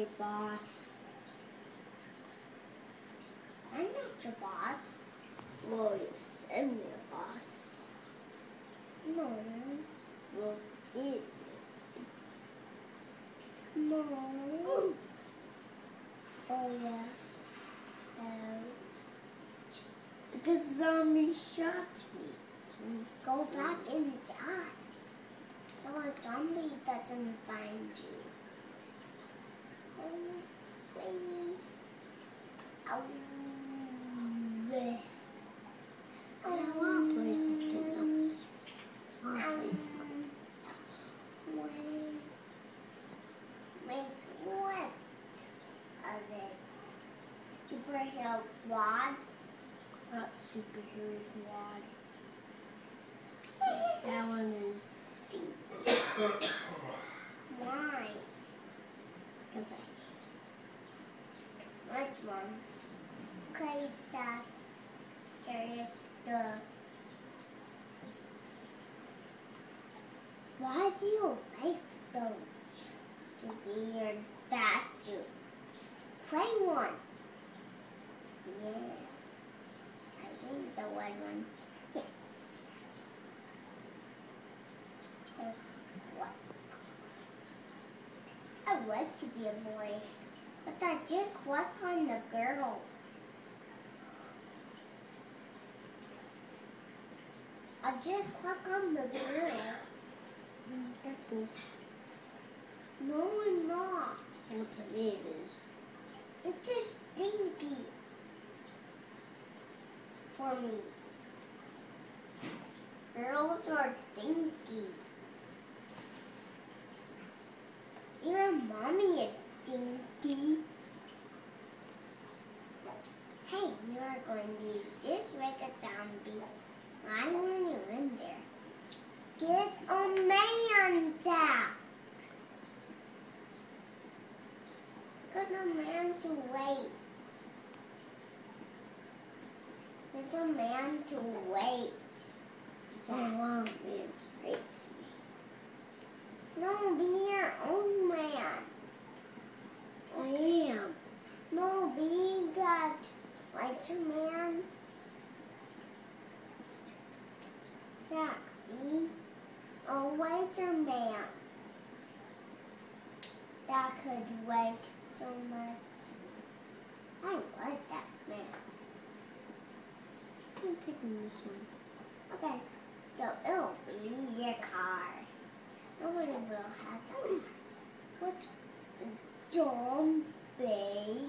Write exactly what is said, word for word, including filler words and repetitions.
my boss. I'm not your boss. Well, you said me a boss. No. Well, it. No. Oh. Oh, yeah. Um, Because zombie shot me. go back and die. So a zombie doesn't find you. Oh, please. Ow. I want to play something else. I'll play something. Wait. Make what of it? Superhero quad? Not superhero quad. That one is stupid. Why? Because I Which one? Okay, that there's the. Why do you like those? To be your dad to play one. Yeah. I think the white one. Yes. Uh, what? I would like to be a boy, but I did work on the girl. I did click on the girl. that's cool. No, I'm not. Well, to me it is. It's just stinky for me. Girls are stinky. Even mommy is stinky. Hey, you are going to be just like a zombie. I want you in there. Get a man down. Get a man to wait. Get a man to wait. I don't want a man to race me. No, be your own man. I am. No, be that like a man. Jack, be always a man. That could wait so much. I like that man. I'm taking this one. Okay, so it'll be your car. Nobody will have that. What? Zombie.